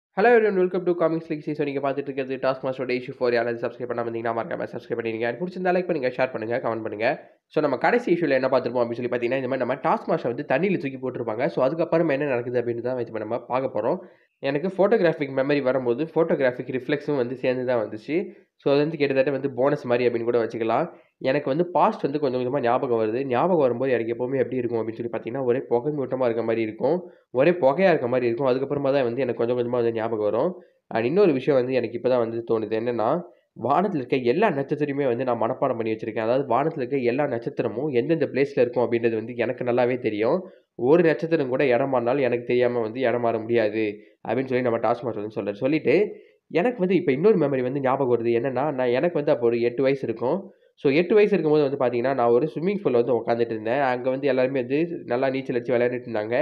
Hello everyone welcome to comics leaksy. So நீங்கள் பார்த்துட்டு இருக்கிறது டாஸ்க்மாஸ்டரோட இஷ்யூ 4. யாராவது சப்ஸ்கிரைப் பண்ணாமல் இருந்தீங்கன்னா மறக்காம சப்ஸ்கிரைப் பண்ணிடுங்க. பிடிச்சிருந்தா லைக் பண்ணுங்கள், ஷேர் பண்ணுங்கள், கமெண்ட் பண்ணுங்கள். ஸோ நம்ம கடைசி இஷ்யூவில் என்ன பார்த்துருப்போம் அப்படின்னு சொல்லி பார்த்தீங்கன்னா, இந்த மாதிரி நம்ம டாஸ்க்மாஸ்டர் வந்து தண்ணியில் தூக்கி போட்டிருப்பாங்க. ஸோ அதுக்கப்புறம் என்ன நடக்குது அப்படின்னு தான் இப்போ நம்ம பார்க்க போகிறோம். எனக்கு ஃபோட்டோகிராஃபிக் மெமரி வரும்போது ஃபோட்டோகிராஃபிக் ரிஃப்ளெக்ஸும் வந்து சேர்ந்து தான் வந்துச்சு. ஸோ அது வந்து கிட்டத்தட்ட வந்து போனஸ் மாதிரி அப்படின்னு கூட வச்சுக்கலாம். எனக்கு வந்து பாஸ்ட் வந்து கொஞ்சம் கொஞ்சமாக ஞாபகம் வருது. ஞாபகம் வரும்போது எனக்கு எப்போவுமே எப்படி இருக்கும் அப்படின்னு சொல்லி பார்த்தீங்கன்னா, ஒரே புகை மூட்டமாக இருக்க மாதிரி இருக்கும், ஒரே புகையாக இருக்க மாதிரி இருக்கும். அதுக்கப்புறமா தான் வந்து எனக்கு கொஞ்சம் கொஞ்சமாக வந்து ஞாபகம் வரும். அண்ட் இன்னொரு விஷயம் வந்து எனக்கு இப்போ தான் வந்து தோணுது. என்னன்னா, வானத்தில இருக்க எல்லா நட்சத்திரத்தையுமே வந்து நான் மனப்பாடம் பண்ணி வச்சிருக்கேன். அதாவது வானத்தில இருக்க எல்லா நட்சத்திரமும் எந்தெந்த பிளேஸ்ல இருக்கும் அப்படின்றது வந்து எனக்கு நல்லாவே தெரியும். ஒரு நட்சத்திரம் கூட இடம் மாறினாலும் எனக்கு தெரியாம வந்து இடம் மாற முடியாது அப்படின்னு சொல்லி நம்ம டாஸ்க் மாஸ்டர் வந்து சொல்றாரு. சொல்லிட்டு எனக்கு வந்து இப்ப இன்னொரு மெமரி வந்து ஞாபகம் வருது. என்னன்னா, எனக்கு வந்து அப்போ ஒரு 8 வயசு இருக்கும். ஸோ 8 வயசு இருக்கும்போது வந்து பார்த்தீங்கன்னா, நான் ஒரு ஸ்விம்மிங் பூல்ல வந்து உட்காந்துட்டு இருந்தேன். அங்க வந்து எல்லாருமே வந்து நல்லா நீச்சல் அடிச்சு விளையாடிட்டு இருந்தாங்க.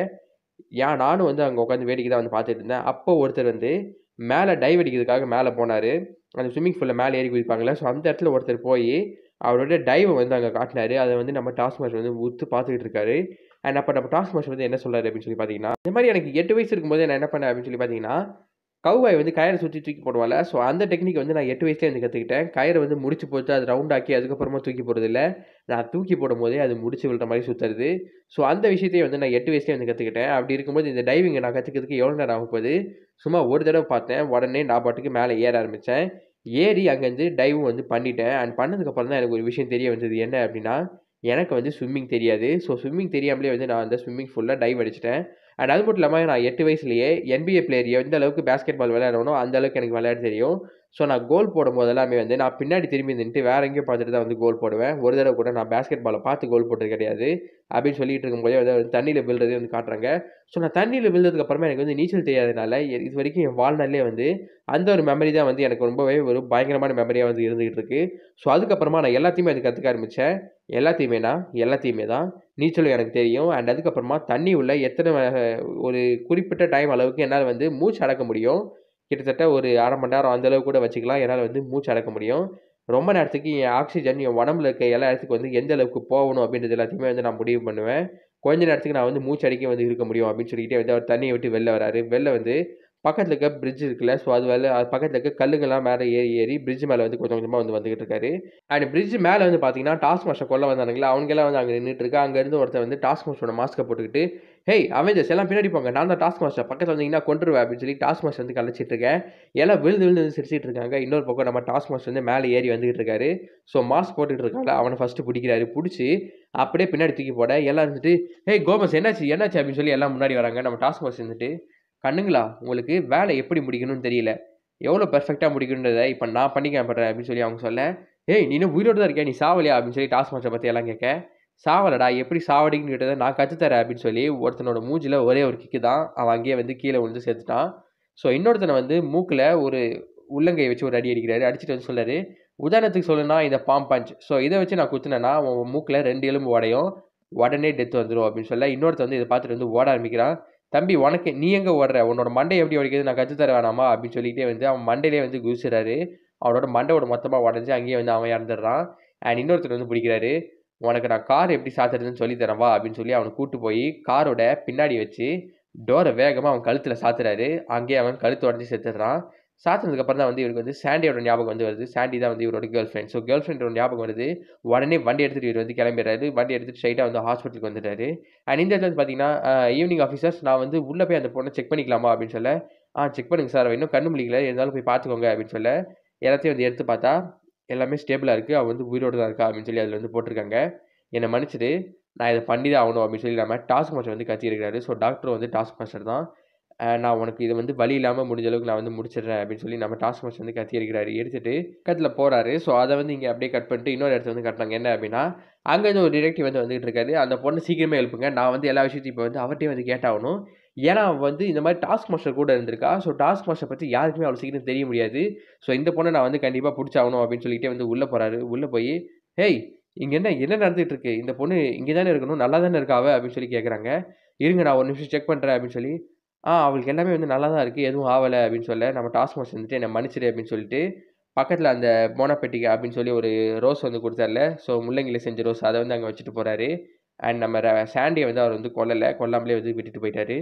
நானும் வந்து அங்க உட்காந்து வேடிக்கை தான் வந்து பார்த்துட்டு இருந்தேன். அப்போ ஒருத்தர் வந்து மேல டைவ் அடிக்கிறதுக்காக மேல போனாரு. அந்த ஸ்விம்மிங் பூல்ல மேல ஏறி குதிப்பாங்கல்ல. ஸோ அந்த இடத்துல ஒருத்தர் போயி, அவரோட டைவ வந்து அங்க காட்டுனாரு. அத வந்து நம்ம டாஸ்க் மாஸ்டர் வந்து உத்து பார்த்துக்கிட்டு இருக்காரு. அண்ட் அப்ப நம்ம டாஸ்க் மாஸ்டர் வந்து என்ன சொல்றாரு அப்படின்னு சொல்லி பார்த்தீங்கன்னா, இந்த மாரி எனக்கு 8 வயசு இருக்கும்போது நான் என்ன பண்ணேன் அப்படின்னு சொல்லி பார்த்தீங்கன்னா, கௌபாய் வந்து கயிற சுத்தி தூக்கி போடுவான்ல. ஸோ அந்த டெக்னிக் வந்து நான் 8 வயசுலயே வந்து கத்துக்கிட்டேன். கயிற வந்து முடிச்சு போட்டு அது ரவுண்ட் ஆக்கி அதுக்கப்புறமா தூக்கி போடுறதில்ல. நான் தூக்கி போடும்போதே அது முடிச்சு விழுற மாரி சுத்துறது. ஸோ அந்த விஷயத்தையும் வந்து நான் 8 வயசுலயே வந்து கத்துக்கிட்டேன். அப்படி இருக்கும்போது இந்த டைவிங்க நான் கத்துக்கிறதுக்கு எவ்வளோ நேரம் ஆகப்போகுது? சும்மா ஒரு தடவ பார்த்தேன். உடனே நான் பாட்டுக்கு மேல ஏற ஆரம்பிச்சேன். ஏறி அங்கேருந்து டைவும் வந்து பண்ணிட்டேன். அண்ட் பண்ணதுக்கப்புறம் தான் எனக்கு ஒரு விஷயம் தெரிய வந்தது. என்ன அப்படின்னா, எனக்கு வந்து ஸ்விம்மிங் தெரியாது. ஸோ ஸ்விம்மிங் தெரியாமலே வந்து நான் அந்த ஸ்விம்மிங் பூல்ல டைவ் அடிச்சுட்டேன். அண்ட் அது மட்டும் இல்லாம நான் 8 வயசுலயே NBA பிளேயர் எந்த அளவுக்கு பாஸ்கெட் பால் விளையாடுறனோ, அந்த அளவுக்கு எனக்கு விளையாட தெரியும். ஸோ நான் கோல் போடும்போது எல்லாமே வந்து நான் பின்னாடி திரும்பி நின்னுட்டு வேற எங்கேயோ பார்த்துட்டு தான் வந்து கோல் போடுவேன். ஒரு தடவ கூட நான் பாஸ்கெட் பால பார்த்து கோல் போட்டது கிடையாது. அப்படின்னு சொல்லிட்டு இருக்கும்போதே வந்து தண்ணீல விழுறதையும் வந்து காட்டுறாங்க. ஸோ நான் தண்ணீல விழுந்ததுக்கு அப்புறமா எனக்கு வந்து நீச்சல் தெரியாதனால, இதுவரைக்கும் என் வாழ்நாள்லயே வந்து அந்த ஒரு மெமரி தான் வந்து எனக்கு ரொம்பவே ஒரு பயங்கரமான மெமரியா வந்து இருந்துகிட்டு இருக்கு. ஸோ அதுக்கப்புறமா நான் எல்லாத்தையுமே வந்து கத்துக்க ஆரம்பிச்சேன். எல்லாத்தையுமே தான். நீச்சலும் எனக்கு தெரியும். அண்ட் அதுக்கப்புறமா தண்ணி உள்ள எத்தன ஒரு குறிப்பிட்ட டைம் அளவுக்கு என்னால வந்து மூச்சு அடக்க முடியும். கிட்டத்தட்ட ஒரு 1/2 மணி நேரம் அந்த அளவுக்கு கூட வச்சுக்கலாம். என்னால வந்து மூச்சு அடக்க முடியும். ரொம்ப நேரத்துக்கு என் ஆக்ஸிஜன் என் உடம்புல இருக்க எல்லா இடத்துக்கும் வந்து எந்த அளவுக்கு போகணும் அப்படின்றது எல்லாத்தையுமே வந்து நான் முடிவு பண்ணுவேன். கொஞ்ச நேரத்துக்கு நான் வந்து மூச்சு அடக்கி வந்து இருக்க முடியும் அப்படின்னு சொல்லிக்கிட்டே வந்து அவர் தண்ணிய விட்டு வெளில வராரு. வெளில வந்து பக்கத்துல இருக்க பிரிட்ஜ் இருக்குல்ல. ஸோ அது மேல அது பக்கத்துல இருக்க கல்லுங்கலாம் மேல ஏறி ஏறி பிரிட்ஜ் மேல வந்து கொஞ்சம் கொஞ்சமா வந்து வந்துகிட்டு இருக்காரு. அண்ட் பிரிட்ஜ் மேல வந்து பார்த்தீங்கன்னா, டாஸ்க் மாஸ்டர் கொல்ல வந்தானுங்களா, அவனுங்கலாம் வந்து அங்க நின்னுட்டு இருக்கான். அங்க இருந்து ஒருத்தன் வந்து டாஸ்க் மாஸ்டரோட மாஸ்க்க போட்டுக்கிட்டு, "ஹேய் அவெஞ்சர்ஸ் எல்லாம் பின்னாடி போங்க. நான் தான் டாஸ்க் மாஸ்டர். பக்கத்துல வந்தீங்கன்னா கொன்றுவேன்" அப்படின்னு சொல்லி டாஸ்க் மாஸ்டர் வந்து கலாய்ச்சிட்டு இருக்கேன். எல்லாம் விழுந்து விழுந்து வந்து சிரிச்சிட்டு இருக்காங்க. இன்னொரு பக்கம் நம்ம டாஸ்க் மாஸ்டர் வந்து மேல ஏறி வந்துகிட்டு இருக்காரு. ஸோ மாஸ்க் போட்டுட்டு இருக்கான்ல, அவன ஃபர்ஸ்ட் புடிக்கிறாரு. புடிச்சு அப்படியே பின்னாடி தூக்கி போட, எல்லாம் இருந்துட்டு, "ஹேய் கோமஸ் என்னாச்சு? என்னாச்சு?" அப்படின்னு சொல்லி எல்லாம் முன்னாடி வராங்க. நம்ம டாஸ்க் மாஸ்டர் இருந்துட்டு, "கண்ணுங்களா, உங்களுக்கு வேலை எப்படி முடிக்கணும்னு தெரியல. எவ்வளோ பெர்ஃபெக்ட்டா முடிக்கணுன்றத இப்ப நான் பண்ணி காமிக்கிறேன்" அப்படின்னு சொல்லி அவங்க சொல்ல, "ஏய் நீ இன்னும் உயிரோட தான் இருக்கியா? நீ சாவலையா?" அப்படின்னு சொல்லி டாஸ்க் மாஸ்டர பத்தி எல்லாம் கேட்க, "சாவலடா, எப்படி சாவடிங்கன்னு கேட்டத நான் கத்து தரேன்" அப்படின்னு சொல்லி ஒருத்தனோட மூஞ்சில ஒரே ஒரு கிக்கு தான். அவன் அங்கேயே வந்து கீழ விழுந்து செத்துட்டான். ஸோ இன்னொருத்தன வந்து மூக்குல ஒரு உள்ளங்கைய வச்சு ஒரு அடி அடிக்கிறாரு. அடிச்சுட்டு வந்து சொல்றாரு, "உதாரணத்துக்கு சொல்லணும்னா இந்த பாம் பஞ்ச். ஸோ இத வச்சு நான் குத்துனேன்னா, உன் மூக்குல 2 எலும்பு உடையும். உடனே டெத் வந்துரும்" அப்படின்னு சொல்ல, இன்னொருத்தன் வந்து இத பார்த்துட்டு வந்து ஓட ஆரம்பிக்கிறான். "தம்பி உனக்கு நீ எங்க ஓடுற? உன்னோட மண்டைய எப்படி உடைக்கிறது நான் கத்து தர வேணாமா?" அப்படின்னு சொல்லிட்டே வந்து அவன் மண்டையிலேயே வந்து குதிச்சுறாரு. அவனோட மண்டை ஓடு மொத்தமா உடைஞ்சு அங்கேயே வந்து அவன் இறந்துடுறான். அண்ட் இன்னொருத்தர் வந்து பிடிக்கிறாரு. "உனக்கு நான் கார் எப்படி சாத்துறதுன்னு சொல்லி தரேன் வா" அப்படின்னு சொல்லி அவன கூட்டு போய் காரோட பின்னாடி வச்சு டோர வேகமா அவன் கழுத்துல சாத்துறாரு. அங்கேயே அவன் கழுத்து உடைஞ்சு செத்துடுறான். சாத்துனதுக்கு அப்புறம் தான் வந்து இவருக்கு வந்து சாண்டியோட ஞாபகம் வந்து வருது. சாண்டி தான் வந்து இவரோட கேர்ள் ஃபிரெண்ட். ஸோ கேர்ள் ஃபிரெண்டோட ஞாபகம் வருது. உடனே வண்டி எடுத்துட்டு இவரு வந்து கிளம்பிடுறாரு. வண்டி எடுத்துட்டு ஸ்ட்ரெயிட்டா வந்து ஹாஸ்பிட்டலுக்கு வந்துட்டாரு. அண்ட் இந்த இடத்துல வந்து பார்த்தீங்கன்னா, ஈவினிங் ஆஃபீசர்ஸ் நான் வந்து உள்ள போய் அந்த பொண்ண செக் பண்ணிக்கலாமா? அப்படின்னு சொல்ல, செக் பண்ணுங்க சார். அவ இன்னும் கண்ணு முழிக்கல. இருந்தாலும் போய் பார்த்துக்கோங்க" அப்படின்னு சொல்ல, எல்லாத்தையும் வந்து எடுத்து பார்த்தா, எல்லாமே ஸ்டேபிளா இருக்கு. அவ வந்து உயிரோட தான் இருக்கா அப்படின்னு சொல்லி அதில வந்து போட்டிருக்காங்க. "என்ன மன்னிச்சிடு. நான் இத பண்ணி தான் ஆவணும்" அப்படின்னு சொல்லி நம்ம டாஸ்க் மாஸ்டர் வந்து கத்தியிருக்காரு. ஸோ டாக்டரும் வந்து டாஸ்க் மாஸ்டர் தான். "நான் உனக்கு இத வந்து வலி இல்லாம முடிஞ்ச அளவுக்கு நான் வந்து முடிச்சிடுறேன்" அப்படின்னு சொல்லி நம்ம டாஸ்க் மாஸ்டர் வந்து கத்தியிருக்கிறாரு. எடுத்துட்டு பக்கத்துல போறாரு. ஸோ அத வந்து இங்க அப்படியே கட் பண்ணிட்டு இன்னொரு இடத்துல வந்து காட்டுனாங்க. என்ன அப்படின்னா, அங்க இருந்து ஒரு டிடெக்டிவ் வந்து வந்துட்டு இருக்காரு. "அந்த பொண்ண சீக்கிரமே எழுப்புங்க. நான் வந்து எல்லா விஷயத்தையும் இப்ப வந்து அவர்ட்டயே வந்து கேட்டாகணும். ஏன்னா, அவ வந்து இந்த மாரி டாஸ்க் மாஸ்டர் கூட இருந்திருக்கா. ஸோ டாஸ்க் மாஸ்டர் பத்தி யாருக்குமே அவ்வளோ சீக்கிரம் தெரிய முடியாது. ஸோ இந்த பொண்ண நான் வந்து கண்டிப்பா புடிச்சாகணும்" அப்படின்னு சொல்லிட்டே வந்து உள்ள போறாரு. உள்ள போயி, "ஹேய்! இங்க என்ன என்ன நடந்துட்டு இருக்கு? இந்த பொண்ணு இங்க தானே இருக்கணும். நல்லா தானே இருக்கா அவ?" அப்படின்னு சொல்லி கேட்கறாங்க. "இருங்க நான் ஒரு நிமிஷம் செக் பண்றேன்" அப்படின்னு சொல்லி, அவளுக்கு எல்லாமே வந்து நல்லா தான் இருக்கு. எதுவும் ஆவல" அப்படின்னு சொல்ல, நம்ம டாஸ்க் மாஸ்டர் வந்துட்டு "என்ன மன்னிச்சிடு" அப்படின்னு சொல்லிட்டு, பக்கத்துல அந்த மோனோபெட்டிகா அப்படின்னு சொல்லி ஒரு ரோஸ் வந்து குடுத்தார்ல. ஸோ முள்ளங்கில செஞ்ச ரோஸ் அத வந்து அங்க வச்சுட்டு போறாரு. அண்ட் நம்ம சாண்டிய வந்து அவர் வந்து கொல்லல. கொல்லாமலே வந்து விட்டுட்டு போயிட்டாரு.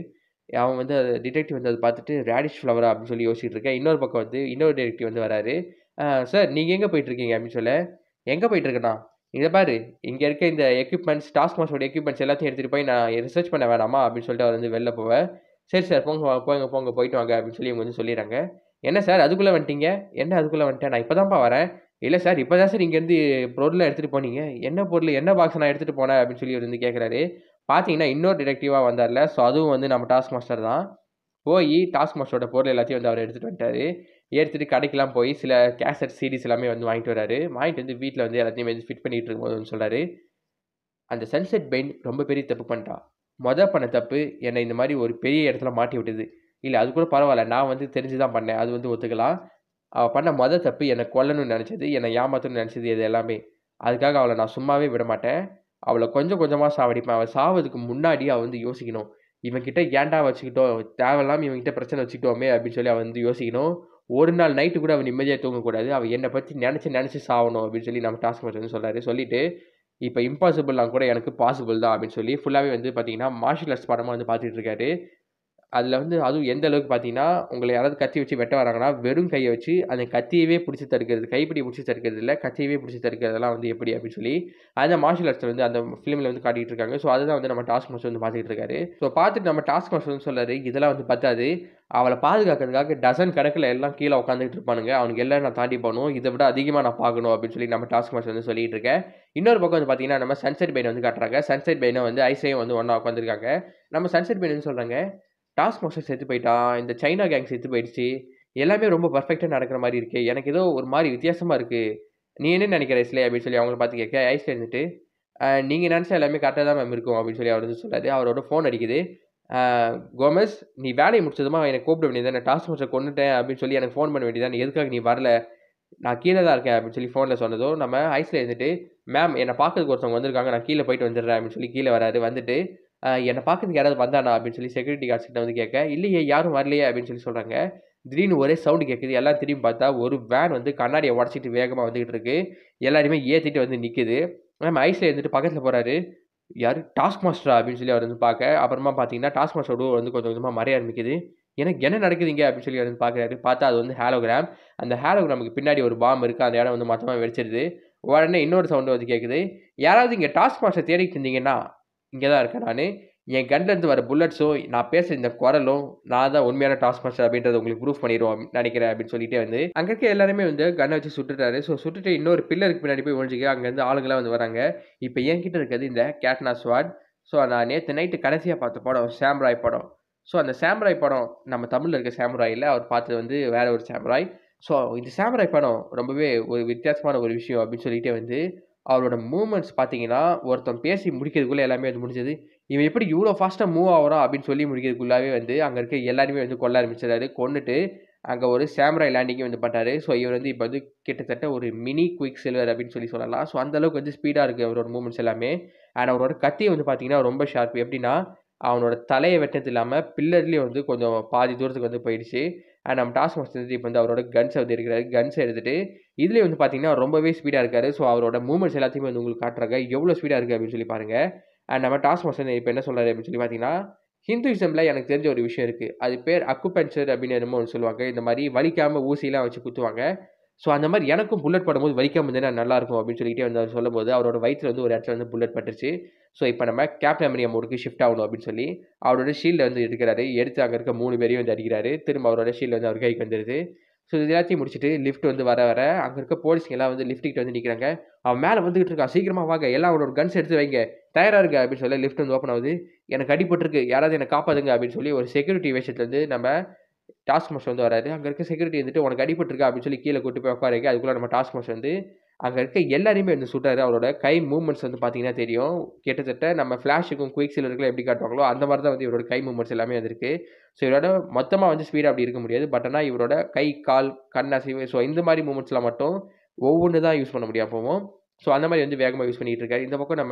அவன் வந்து டிடெக்டிவ் வந்து அத பார்த்துட்டு ரேடிஷ் ஃப்ளவரா அப்படின்னு சொல்லி யோசிச்சுட்டு இருக்கேன். இன்னொரு பக்கம் வந்து இன்னொரு டிடெக்டிவ் வந்து வராரு. சார் நீங்க எங்க போயிட்டுருக்கீங்க அப்படின்னு சொல்ல, எங்க போயிட்டுருக்கேன்னா, இங்க பாரு இங்க இருக்க இந்த எக்யூப்மென்ட்ஸ் டாஸ்க் மாஸ்டரோட எக்யூப்மென்ட்ஸ் எல்லாத்தையும் எடுத்துட்டு போய் நான் ரிசர்ச் பண்ண வேணாமா அப்படின்னு சொல்லிட்டு அவர் வந்து வெளில போவேன். சரி சார் போங்க போயிட்டு வாங்க அப்படின்னு சொல்லி இவங்க வந்து சொல்லிடுறாங்க. என்ன சார் அதுக்குள்ள வந்துட்டீங்க? என்ன அதுக்குள்ள வந்துட்டேன்? நான் இப்பதான்ப்பா வரேன். இல்ல சார் இப்பதான் சார் இங்கேருந்து பொருள எடுத்துட்டு போனீங்க. என்ன பொருள்? என்ன பாக்ஸ் நான் எடுத்துட்டு போனேன் அப்படின்னு சொல்லி இவரு வந்து கேட்கறாரு. பார்த்தீங்கன்னா இன்னொரு டிடெக்டிவா வந்தார்ல. ஸோ அதுவும் வந்து நம்ம டாஸ்க் மாஸ்டர் தான். போயி டாஸ்க் மாஸ்டரோட பொருள் எல்லாத்தையும் வந்து அவரு எடுத்துட்டு வந்துட்டாரு. எடுத்துட்டு கடைக்கெல்லாம் போய் சில கேசட், சிடிஸ் எல்லாமே வந்து வாங்கிட்டு வராரு. வாங்கிட்டு வந்து வீட்ல வந்து எல்லாத்தையும் வந்து ஃபிட் பண்ணிட்டு இருக்கும்போது வந்து சொல்றாரு, "அந்த சன்செட் பெயின் ரொம்ப பெரிய தப்பு பண்ணிட்டா. பண்ண தப்பு என்ன இந்த மாரி ஒரு பெரிய இடத்துல மாட்டி விட்டது. இல்ல அது கூட பரவால்ல. நான் வந்து தெரிஞ்சு தான் பண்ணேன். அது வந்து ஒத்துக்கலாம். அவ பண்ண தப்பு என்ன கொல்லணும்னு நெனச்சது, என்ன ஏமாத்தணும்னு நெனச்சது இது எல்லாமே. அதுக்காக அவள நான் சும்மாவே விடமாட்டேன். அவள கொஞ்சம் கொஞ்சமா சாவடிப்பேன். அவ சாவதுக்கு முன்னாடி அவ வந்து யோசிக்கணும். இவன்கிட்ட ஏன்டா வச்சுக்கிட்டோம்? தேவையில்லாம இவன்கிட்ட பிரச்சனை வச்சுக்கிட்டோமே! அப்டின்னு சொல்லி அவ வந்து யோசிக்கணும். ஒரு நாள் நைட்டு கூட அவ நிம்மதியா தூங்கக்கூடாது. அவ என்ன பத்தி நெனச்சு நெனச்சு சாவணும் அப்டின்னு சொல்லி நம்ம டாஸ்க் மாஸ்டர் வந்து சொல்றாரு. சொல்லிட்டு, இப்ப இம்பாசிபிள்னா கூட எனக்கு பாசிபிள் தான் அப்டின்னு சொல்லி ஃபுல்லாவே வந்து பாத்தீங்கன்னா, மார்ஷியல் ஆர்ட்ஸ் படமா வந்து பாத்துட்டு இருக்காரு. அதுல வந்து அதுவும் எந்த அளவுக்கு பார்த்தீங்கன்னா, உங்கள யாராவது கத்தி வச்சு வெட்ட வராங்கன்னா, வெறும் கைய வச்சு அந்த கத்தியவே புடிச்சு தடுக்கிறது. கைப்பிடிய புடிச்சு தடுக்கிறது இல்ல. கத்தியவே புடிச்சு தடுக்கிறதெல்லாம் வந்து எப்படி அப்படின்னு சொல்லி, அந்த மார்ஷியல் ஆர்ட்ஸ்ல வந்து அந்த ஃபிலிம்ல வந்து காட்டிட்டு இருக்காங்க. ஸோ, அதுதான் வந்து நம்ம டாஸ்க் மாஸ்டர் வந்து பார்த்துட்டு இருக்காரு. ஸோ, பார்த்துட்டு நம்ம டாஸ்க் மாஸ்டர் வந்து சொல்றாரு, "இதெல்லாம் வந்து பத்தாது. அவள பாதுகாக்கிறதுக்காக டசன் கணக்குல எல்லாம் கீழ உட்காந்துட்டு இருப்பானுங்க. அவனுங்க எல்லாரும் நான் தாண்டி போணும். இத விட அதிகமா நான் பார்க்கணும்." அப்படின்னு சொல்லி நம்ம டாஸ்க் மாஸ்டர் வந்து சொல்லிட்டு இருக்கேன். இன்னொரு பக்கம் வந்து பார்த்தீங்கன்னா, நம்ம சன்செட் பெயின வந்து காட்டுறாங்க. சன்செட் பெயினும் வந்து ஐஸ்லயும் வந்து ஒண்ணா உட்காந்துருக்காங்க. நம்ம சன்செட் பெயின் வந்து சொல்றாங்க, டாஸ்க் மாஸ்டர் செத்து போயிட்டான். இந்த சைனா கேங் செத்து போயிடுச்சு. எல்லாமே ரொம்ப பெர்ஃபெக்ட்டா நடக்கிற மாரி இருக்கு. எனக்கு ஏதோ ஒரு மாரி வித்தியாசமா இருக்கு. நீ என்ன நெனைக்கிற ஐஸ்லே? அப்படின்னு சொல்லி அவங்கள பார்த்து கேட்க, ஐஸ்லே இருந்துட்டு, நீங்க நெனச்ச எல்லாமே கரெக்ட்டா தான் மேம் இருக்கும் அப்படின்னு சொல்லி அவர் வந்து சொல்றாரு. அவரோட ஃபோன் அடிக்குது. அ கோமஸ் நீ வேலைய முடிச்சதுமா என்ன கூப்பிட வேண்டியது தானே. டாஸ்க் மாஸ்டர கொன்னுட்டேன் அப்படின்னு சொல்லி எனக்கு ஃபோன் பண்ண வேண்டியது தானே. எதுக்காக நீ வரல? நான் கீழ தான் இருக்கேன் அப்படின்னு சொல்லி ஃபோன்ல சொன்னதும், நம்ம ஐஸ்ல இருந்துட்டு, மேம் என்ன பார்க்கறதுக்கு ஒருத்தவங்க வந்திருக்காங்க. நான் கீழ போயிட்டு வந்துடுறேன் அப்படின்னு சொல்லி கீழ வராரு. வந்துட்டு, என்ன பார்க்கறதுக்கு யாராவது வந்தானா? அப்படின்னு சொல்லி செக்யூரிட்டி கார்ட்ஸ் கிட்ட வந்து கேட்க, இல்லையே யாரும் வரலையே அப்படின்னு சொல்லி சொல்றாங்க. திடீர்னு ஒரே சவுண்ட் கேட்குது. எல்லாம் திரும்பி பார்த்தா, ஒரு வேன் வந்து கண்ணாடிய உடைச்சுட்டு வேகமா வந்துகிட்டு இருக்கு. எல்லாரையுமே ஏத்திட்டு வந்து நிக்குது. நம்ம ஐஸ்ல இருந்துட்டு பக்கத்துல போறாரு. யாரு? டாஸ்க் மாஸ்டரா? அப்படின்னு சொல்லி அவர் வந்து பார்க்க, அப்புறமா பார்த்தீங்கன்னா, டாஸ்க் மாஸ்டர் உருவம் வந்து கொஞ்சம் கொஞ்சமா மறைய ஆரம்பிக்குது. எனக்கு என்ன நடக்குது இங்க? அப்படின்னு சொல்லி அவர் வந்து பார்க்குறாரு. பார்த்தா அது வந்து ஹாலோகிராம். அந்த ஹாலோகிராமுக்கு பின்னாடி ஒரு பாம் இருக்கு. அந்த இடம் வந்து மொத்தமா வெடிச்சிருது. உடனே இன்னொரு சவுண்ட் வந்து கேட்குது. யாராவது இங்க டாஸ்க் மாஸ்டர் தேடிட்டு இருந்தீங்கன்னா, இங்க தான் இருக்கேன் நானு. என் கன்ல இருந்து வர புல்லட்ஸும், நான் பேசுற இந்த குரலும், நான் தான் உண்மையான டாஸ்க் மாஸ்டர் அப்படின்றத உங்களுக்கு ப்ரூஃப் பண்ணிருவோம் நெனைக்கிறேன் அப்படின்னு சொல்லிட்டே வந்து, அங்க இருக்க எல்லாருமே வந்து கன்ன வச்சு சுட்டுட்டாரு. ஸோ சுட்டுட்டு இன்னொரு பில்லருக்கு பின்னாடி போய் ஒளிஞ்சுக்க, அங்கருந்து ஆளுங்கலாம் வந்து வராங்க. இப்ப என்கிட்ட இருக்கிறது இந்த கேட்னா ஸ்வாட். ஸோ நான் நேத்து நைட்டு கடைசியா பார்த்த படம் சாமுராய் படம். ஸோ அந்த சாமுராய் படம் நம்ம தமிழ்ல இருக்க சாமுராய் இல்ல. அவர் பார்த்தது வந்து வேற ஒரு சாமுராய். ஸோ இந்த சாமுராய் படம் ரொம்பவே ஒரு வித்தியாசமான ஒரு விஷயம் அப்படின்னு சொல்லிட்டே வந்து, அவரோட மூவ்மெண்ட்ஸ் பார்த்தீங்கன்னா, ஒருத்தன் பேசி முடிக்கிறதுக்குள்ள எல்லாமே வந்து முடிஞ்சது. இவன் எப்படி இவ்ளோ ஃபாஸ்ட்டா மூவ் ஆவுறான் அப்படின்னு சொல்லி முடிக்கிறதுக்குள்ளாவே வந்து, அங்க இருக்க எல்லாரையுமே வந்து கொல்ல ஆரம்பிச்சுறாரு. கொன்னுட்டு, அங்க ஒரு சாமுராய் லேண்டிங்கும் வந்து பண்றாரு. ஸோ இவர் வந்து இப்ப வந்து கிட்டத்தட்ட ஒரு மினி குயிக் சில்வர் அப்படின்னு சொல்லி சொல்லலாம். ஸோ அந்த அளவுக்கு வந்து ஸ்பீடா இருக்கு அவரோட மூவ்மெண்ட்ஸ் எல்லாமே. அண்ட் அவரோட கத்தி வந்து பார்த்தீங்கன்னா, ரொம்ப ஷார்ப். எப்படின்னா, அவனோட தலைய வெட்டுனது இல்லாம, பில்லர்லயும் வந்து கொஞ்சம் பாதி தூரத்துக்கு வந்து போயிடுச்சு. அண்ட் நம்ம டாஸ்க் மாஸ்டர் வந்து இப்ப வந்து அவரோட கன்ஸ வந்து எடுக்குறாரு. கன்ஸ எடுத்துட்டு, இதுலயும் வந்து பார்த்தீங்கன்னா, ரொம்பவே ஸ்பீடா இருக்காரு. ஸோ அவரோட மூவ்மெண்ட்ஸ் எல்லாத்தையுமே வந்து உங்களுக்கு காட்டுறாங்க. எவ்வளோ ஸ்பீடா இருக்கு அப்படின்னு சொல்லி பாருங்க. அண்ட் நம்ம டாஸ்க் மாஸ்டர் இப்ப என்ன சொல்றாரு அப்படின்னு சொல்லி பார்த்தீங்கன்னா, ஹிந்துயிசம்ல எனக்கு தெரிஞ்ச ஒரு விஷயம் இருக்கு. அது பேர் அக்குபஞ்சர் அப்படின்னு என்னமோ ஒண்ணு சொல்லுவாங்க. இந்த மாரி வலிக்காம ஊசிலாம் வச்சு குத்துவாங்க. ஸோ அந்த மாரி எனக்கும் புல்லட் படும்போது வலிக்காம இருந்ததுனா நல்லாருக்கும் அப்படின்னு சொல்லிட்டே வந்து அவர் சொல்லும்போது, அவரோட வயித்துல வந்து ஒரு இடத்துல வந்து புல்லட் பட்டுருச்சு. ஸோ இப்ப நம்ம கேப்டன் அமெரிக்கா மோடுக்கு ஷிஃப்ட் ஆகணும் அப்படின்னு சொல்லி, அவரோட ஷீல்ட வந்து எடுக்குறாரு. எடுத்து அங்க இருக்க 3 பேரையும் வந்து அடிக்கிறாரு. திரும்ப அவரோட ஷீல்டு வந்து அவர் கைக்கு வந்துருது. ஸோ இது எல்லாத்தையும் முடிச்சுட்டு லிஃப்ட் வந்து வர வர அங்க இருக்க போலீஸ்ங்க எல்லாம் வந்து லிஃப்ட் கிட்ட வந்து நிக்கிறாங்க. அவன் மேல வந்துகிட்டு இருக்கான். சீக்கிரமா வாங்க. எல்லாம் அவனோட கன்ஸ் எடுத்து வைங்க. தயாரா இருங்க அப்படின்னு சொல்லி லிஃப்ட் வந்து ஓப்பன் ஆகுது. எனக்கு அடிபட்டுருக்கு. யாராவது என்ன காப்பாத்துங்க அப்படின்னு சொல்லி ஒரு செக்யூரிட்டி வேஷத்துல இருந்து நம்ம டாஸ்க் மாஸ்டர் வந்து வராரு. அங்க இருக்க செக்யூரிட்டி வந்துட்டு உனக்கு அடிபட்டுருக்கா அப்படின்னு சொல்லி கீழ கூட்டு போய் உட்கார வைக்க, அதுக்குள்ள நம்ம டாஸ்க் மாஸ்டர் வந்து அங்க இருக்க எல்லாரையுமே வந்து சுட்டாரு. அவரோட கை மூவ்மெண்ட்ஸ் வந்து பார்த்தீங்கன்னா தெரியும். கிட்டத்தட்ட நம்ம ஃபிளாஷுக்கும், குயிக் சில்வருக்குலாம் எப்படி காட்டுவாங்களோ, அந்த மாரி தான் வந்து இவரோட கை மூவ்மெண்ட்ஸ் எல்லாமே வந்திருக்கு. ஸோ இவரோட மொத்தமா வந்து ஸ்பீடா அப்படி இருக்க முடியாது. பட் ஆனா இவரோட கை, கால், கண் அசைவு ஸோ இந்த மாரி மூவ்மெண்ட்ஸ்லாம் மட்டும் ஒவ்வொன்னு தான் யூஸ் பண்ண முடியும் அப்பவும். ஸோ அந்த மாரி வந்து வேகமா யூஸ் பண்ணிட்டு இருக்காரு. இந்த பக்கம் நம்ம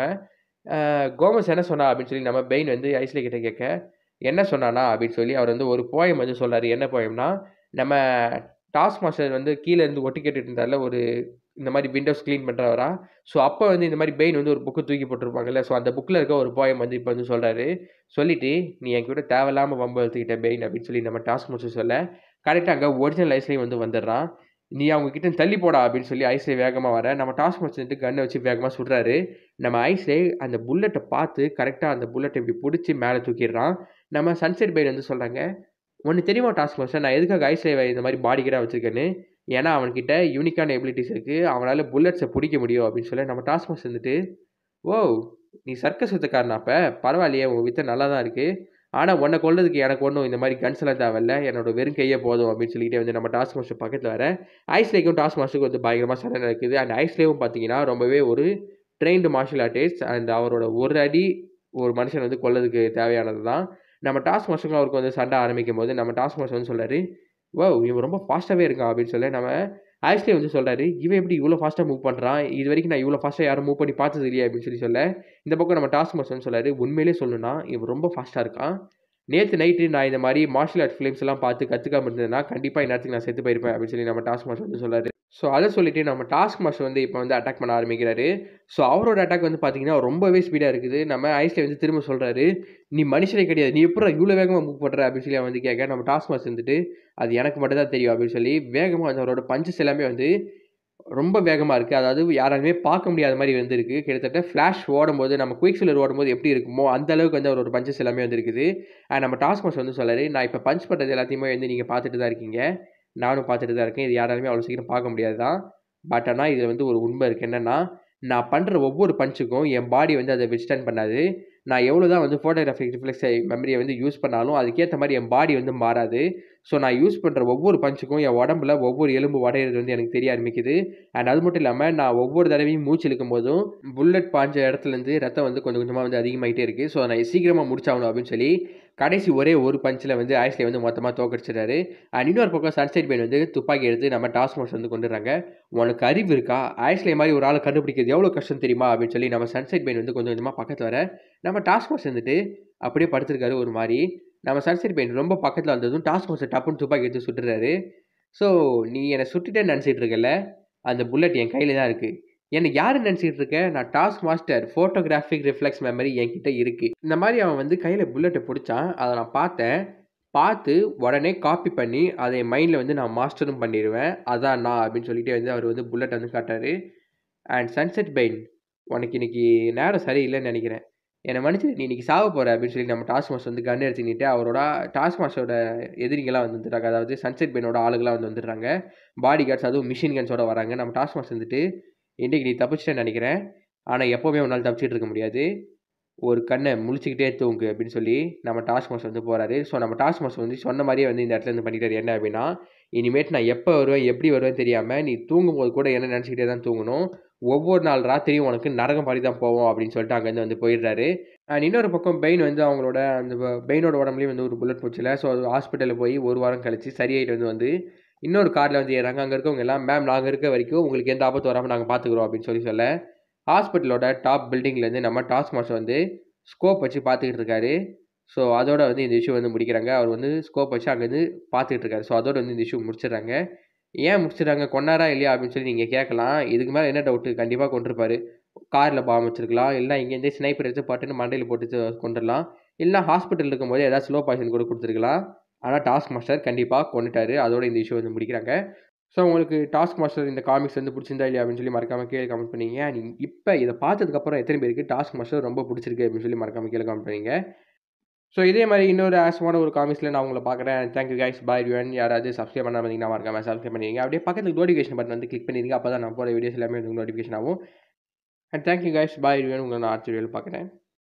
கோமஸ் என்ன சொன்னா அப்படின்னு சொல்லி நம்ம பெயின் வந்து ஐஸ்லே கிட்ட கேட்க, என்ன சொன்னானா அப்படின்னு சொல்லி அவர் வந்து ஒரு போயம் வந்து சொல்றாரு. என்ன போயம்னா, நம்ம டாஸ்க் மாஸ்டர் வந்து கீழ இருந்து ஒட்டு கேட்டுட்டு இருந்தார்ல ஒரு இந்த மாதிரி விண்டோஸ் க்ளீன் பண்ணுறவரா. ஸோ அப்போ வந்து இந்த மாதிரி பெயின் வந்து ஒரு புக்கு தூக்கி போட்டிருப்பாங்கல்ல. ஸோ அந்த புக்கில் இருக்க ஒரு போயம் வந்து இப்போ வந்து சொல்கிறாரு. சொல்லிட்டு நீ என்கிட்ட தேவையில்லாமல் வம்பு எடுத்துக்கிட்ட பெயின் அப்படின்னு சொல்லி நம்ம டாஸ்க் மாஸ்டர் சொல்ல கரெக்டாக அங்கே ஒரிஜினல் ஐஸ்லேயும் வந்து வந்துடுறான். நீ அவங்க கிட்ட தள்ளி போடா அப்படின்னு சொல்லி ஐஸ்லே வேகமாக வர நம்ம டாஸ்க் மாஸ்டர் கன்னை வச்சு வேகமாக சுடுறாரு. நம்ம ஐஸ்லே அந்த புல்லட்டை பார்த்து கரெக்டாக அந்த புல்லட்டை இப்படி பிடிச்சி மேலே தூக்கிடுறான். நம்ம சன்செட் பெயின் வந்து சொல்கிறாங்க, ஒன்று தெரியுமா டாஸ்க் மாஸ்டர், நான் எதுக்காக ஐஸ்லேவை இந்த மாதிரி பாடி கிட்ட வச்சிருக்கேன்னு. ஏன்னா அவன்கிட்ட யூனிக்கான எபிலிட்டிஸ் இருக்குது, அவனால் புல்லட்ஸை பிடிக்க முடியும் அப்படின்னு சொல்லி நம்ம டாஸ்க் மாஸ்டர் வந்துட்டு, ஓ நீ சர்க்கஸ் வித்தக்காரனா, அப்போ பரவாயில்லையே உன் வித்தை நல்லா தான் இருக்குது. ஆனால் உன்னை கொல்றதுக்கு எனக்கு ஒன்றும் இந்த மாதிரி கன்ஸ் எல்லாம் தேவையில்ல, என்னோட வெறும் கையே போதும் அப்படின்னு சொல்லிட்டு வந்து நம்ம டாஸ்க் மாஸ்டர் பக்கத்தில் வர ஐஸ்லேக்கும் டாஸ்க் மாஸ்டருக்கும் வந்து பயங்கரமாக சண்டை நடக்குது. அண்ட் ஐஸ்லேவும் பார்த்தீங்கன்னா ரொம்பவே ஒரு ட்ரெயின்டு மார்ஷியல் ஆர்டிஸ்ட். அண்ட் அவரோட ஒரு அடி ஒரு மனுஷன் வந்து கொல்லதுக்கு தேவையானது தான். நம்ம டாஸ்க் மாஸ்டருக்கும் அவருக்கு வந்து சண்டை ஆரம்பிக்கும் போது நம்ம டாஸ்க் மாஸ்டர் வந்து சொல்கிறாரு, ஓ இவன் ரொம்ப ஃபாஸ்ட்டாகவே இருக்கான் அப்படின்னு சொல்லி நம்ம ஐஸ்லே வந்து சொல்கிறாரு, இவன் எப்படி இவ்வளோ ஃபாஸ்ட்டாக மூவ் பண்ணுறான், இது வரைக்கும் நான் இவ்வளோ ஃபாஸ்ட்டாக யாரும் மூவ் பண்ணி பார்த்தது இல்லையா அப்படின்னு சொல்லி சொல்ல இந்த பக்கம் நம்ம டாஸ்க் மாஸ்டர் வந்து சொல்கிறாரு, உண்மையிலே சொல்லணும்னா இவன் ரொம்ப ஃபாஸ்ட்டாக இருக்கான். நேற்று நைட்டு நான் இந்த மாதிரி மார்ஷியல் ஆர்ட் ஃபிலிம்ஸ் எல்லாம் பார்த்து கற்றுக்காம இருந்ததுன்னா கண்டிப்பாக இந்நேரத்துக்கு நான் செத்து போயிருப்பேன் அப்படின்னு சொல்லி நம்ம டாஸ்க் மாஸ்டர் வந்து சொல்கிறாரு. ஸோ அதை சொல்லிட்டு நம்ம டாஸ்க் மாஸ்டர் வந்து இப்போ வந்து அட்டாக் பண்ண ஆரம்பிக்கிறாரு. ஸோ அவரோட அட்டாக் வந்து பார்த்தீங்கன்னா ரொம்பவே ஸ்பீடாக இருக்குது. நம்ம ஐஸ்லே வந்து திரும்ப சொல்கிறாரு, நீ மனுஷனே கிடையாது, நீ எப்படி இவ்வளோ வேகமாக மூவ் பண்ணுற அப்படின்னு சொல்லி அவன் வந்து கேட்க நம்ம டாஸ்க் மாஸ்டர் வந்துட்டு அது எனக்கு மட்டும் தான் தெரியும் அப்படின்னு சொல்லி வேகமாக வந்து அவரோட பஞ்சஸ் எல்லாமே வந்து ரொம்ப வேகமாக இருக்குது. அதாவது யாராலுமே பார்க்க முடியாத மாதிரி வந்து இருக்குது. கிட்டத்தட்ட ஃப்ளாஷ் ஓடும்போது நம்ம குயிக் சில்லர் ஓடும்போது எப்படி இருக்குமோ அந்த அளவுக்கு வந்து அவரோட பஞ்சஸ் எல்லாமே வந்து இருக்குது. நம்ம டாஸ்க் மாஸ்டர் வந்து சொல்கிறாரு, நான் இப்போ பஞ்ச் பண்ணுறது எல்லாத்தையுமே வந்து நீங்கள் பார்த்துட்டு தான் இருக்கீங்க, நானும் பார்த்துட்டு தான் இருக்கேன். இது யாராலுமே அவ்வளோ சீக்கிரம் பார்க்க முடியாது தான். பட் ஆனால் இதில் வந்து ஒரு உண்மை இருக்குது. என்னென்னா நான் பண்ணுற ஒவ்வொரு பஞ்சுக்கும் என் பாடி வந்து அதை வித்ஸ்டாண்ட் பண்ணாது. நான் எவ்வளோ தான் வந்து ஃபோட்டோகிராஃபிக் ரிஃப்ளெக்ஸ் மெமரியை வந்து யூஸ் பண்ணாலும் அதுக்கேற்ற மாதிரி என் பாடி வந்து மாறாது. ஸோ நான் யூஸ் பண்ணுற ஒவ்வொரு பஞ்சுக்கும் என் உடம்புல ஒவ்வொரு எலும்பு உடையிறது வந்து எனக்கு தெரிய ஆரம்பிக்குது. அண்ட் அது மட்டும் இல்லாமல் நான் ஒவ்வொரு தடவையும் மூச்சு இழுக்கும் போதும் புல்லட் பாய்ஞ்ச இடத்துலேருந்து ரத்தம் வந்து கொஞ்சம் கொஞ்சமாக வந்து அதிகமாகிட்டே இருக்குது. ஸோ நான் சீக்கிரமாக முடிச்சாகணும் அப்படின்னு சொல்லி கடைசி ஒரே ஒரு பஞ்சில் வந்து ஐஸ்லே வந்து மொத்தமாக தோக்கடிச்சிடறாரு. அண்ட் இன்னொரு பக்கம் சன்செட் பெயின் வந்து துப்பாக்கி எடுத்து நம்ம டாஸ்க் மாஸ்டர் வந்து கொண்டுறாங்க. உனக்கு அறிவு இருக்கா, ஐஸ்லே மாதிரி ஒரு ஆளை கண்டுபிடிக்கிறது எவ்வளோ கஷ்டம் தெரியுமா அப்படின்னு சொல்லி நம்ம சன்செட் பெயின் வந்து கொஞ்சம் கொஞ்சமாக பக்கத்தில் வர நம்ம டாஸ்க் மாஸ்டர் வந்துட்டு அப்படியே படுத்திருக்காரு ஒரு மாதிரி. நம்ம சன்செட் பெயின் ரொம்ப பக்கத்தில் வந்ததும் டாஸ்க் மாஸ்டர் டப்புன்னு துப்பாக்கி எடுத்து சுட்டுறாரு. ஸோ நீ என்னை சுட்டுட்டேன்னு நினச்சிட்டு இருக்கல, அந்த புல்லட் என் கையில் தான் இருக்குது. என்னை யாருன்னு நினச்சிட்டு இருக்க, நான் task master, photographic reflex memory என்கிட்ட இருக்குது. இந்த மாதிரி அவன் வந்து கையில் புல்லட்டை பிடிச்சான், அதை நான் பார்த்தேன். பார்த்து உடனே காப்பி பண்ணி அதை என் மைண்டில் வந்து நான் மாஸ்டரும் பண்ணிடுவேன், அதான் நான் அப்படின்னு சொல்லிட்டு வந்து அவர் வந்து புல்லட்டை வந்து காட்டாரு. அண்ட் சன்செட் பெயின், உனக்கு இன்னைக்கு நேரம் சரியில்லைன்னு நினைக்கிறேன், என்னை மன்னிச்சிடு, நீ இன்னைக்கு சாவ போகிற அப்படின்னு சொல்லி நம்ம டாஸ்க் மாஸ்டர் வந்து கன் எடுத்துக்கிட்டு அவரோட டாஸ்க் மாஸ்டரோட எதிரிகளாக வந்து வந்துடுறாங்க. அதாவது சன்செட் பெயினோட ஆளுகளாக வந்து வந்துடுறாங்க. பாடி கார்ட்ஸ், அதுவும் மிஷின் கன்ஸோட வராங்க. நம்ம டாஸ்க் மாஸ்டர் வந்துட்டு இன்றைக்கி நீ தப்பிச்சிட்டேன்னு நினைக்கிறேன், ஆனால் எப்போவுமே உன்னால் தப்பிச்சிட்டு இருக்க முடியாது, ஒரு கண்ணை முழிச்சிக்கிட்டே தூங்கு அப்படின்னு சொல்லி நம்ம டாஸ்க் மாஸ்டர் வந்து போகிறாரு. ஸோ நம்ம டாஸ்க் மாஸ்டர் வந்து சொன்ன மாதிரியே வந்து இந்த இடத்துல இருந்து பண்ணிட்டாரு. என்ன அப்படின்னா, இனிமேட்டு நான் எப்போ வருவேன் எப்படி வருவேன் தெரியாமல் நீ தூங்கும்போது கூட என்ன நினச்சிக்கிட்டே தான் தூங்கணும், ஒவ்வொரு நாள் ராத்திரியும் உனக்கு நரகம் பாடி தான் போவோம் அப்படின்னு சொல்லிட்டு அங்கேருந்து வந்து போயிடுறாரு. அண்ட் இன்னொரு பக்கம் பெயின் வந்து அவங்களோட அந்த பெயினோட உடம்புலையும் வந்து ஒரு புல்லட் போச்சுல. ஸோ அது ஹாஸ்பிட்டலில் போய் ஒரு வாரம் கழிச்சு சரியாயிட்டு வந்து இன்னொரு காரில் வந்து ஏறாங்க. அங்கே இருக்கவங்க எல்லாம், மேம் நாங்கள் இருக்க வரைக்கும் உங்களுக்கு எந்த ஆபத்து வராமல் நாங்கள் பார்த்துக்குறோம் அப்படின்னு சொல்லி சொல்ல ஹாஸ்பிட்டலோட டாப் பில்டிங்லேருந்து நம்ம டாஸ்க் மாஸ்டர் வந்து ஸ்கோப் வச்சு பார்த்துக்கிட்டு இருக்காரு. ஸோ அதோட வந்து இந்த இஷ்யூ வந்து முடிக்கிறாங்க. அவர் வந்து ஸ்கோப் வச்சு அங்கேருந்து பார்த்துக்கிட்டு இருக்காரு. ஸோ அதோட வந்து இந்த இஷ்யூ முடிச்சிடுறாங்க. ஏன் முடிச்சிடுறாங்க, கொன்னாரா இல்லையா அப்படின்னு சொல்லி நீங்கள் கேட்கலாம். இதுக்கு மேலே என்ன டவுட்டு, கண்டிப்பாக கொண்டிருப்பாரு. காரில் பாம்பு வச்சிருக்கலாம், இல்லை இங்கேருந்தே ஸ்னைப்பர் எடுத்து பட்டுன்னு மண்டையில் போட்டு கொண்டுடலாம், இல்லை ஹாஸ்பிட்டல் இருக்கும்போது ஏதாவது ஸ்லோ பாய்சன் கூட கொடுத்துருக்கலாம். ஆனால் டாஸ்க் மாஸ்டர் கண்டிப்பாக கொண்டுட்டாரு. அதோட இந்த இஷ்யூ வந்து முடிக்கிறாங்க. ஸோ உங்களுக்கு டாஸ்க் மாஸ்டர் இந்த காமிக்ஸ் வந்து பிடிச்சிருந்தா இல்லையா அப்படின்னு சொல்லி மறக்காமல் கீழே கமெண்ட் பண்ணிங்க. இப்போ இதை பார்த்ததுக்கப்புறம் எத்தனை பேருக்கு டாஸ்க் மாஸ்டர் ரொம்ப பிடிச்சிருக்கு அப்படின்னு சொல்லி மறக்காமல் கீழே கமெண்ட் பண்ணிங்க. ஸோ இதே மாதிரி இன்னொரு ஆசமான ஒரு காமிக்ஸில் நான் உங்களை பார்க்குறேன். Thank you guys, bye everyone. யாராவது சப்ஸ்கிரைப் பண்ணாமல் இருந்தீங்கன்னா மறக்காமல் சப்ஸ்கிரைப் பண்ணிங்க. அப்படியே பக்கத்தில் நோட்டிஃபிகேஷன் பட்டன் வந்து கிளிக் பண்ணிடுங்க. அப்போ தான் நான் போகிற வீடியோஸ் எல்லாமே உங்களுக்கு நோட்டிஃபிகேஷன் ஆகும். And thank you guys, bye everyone. உங்களை நான் அடுத்த வீடியோவில் பார்க்குறேன்.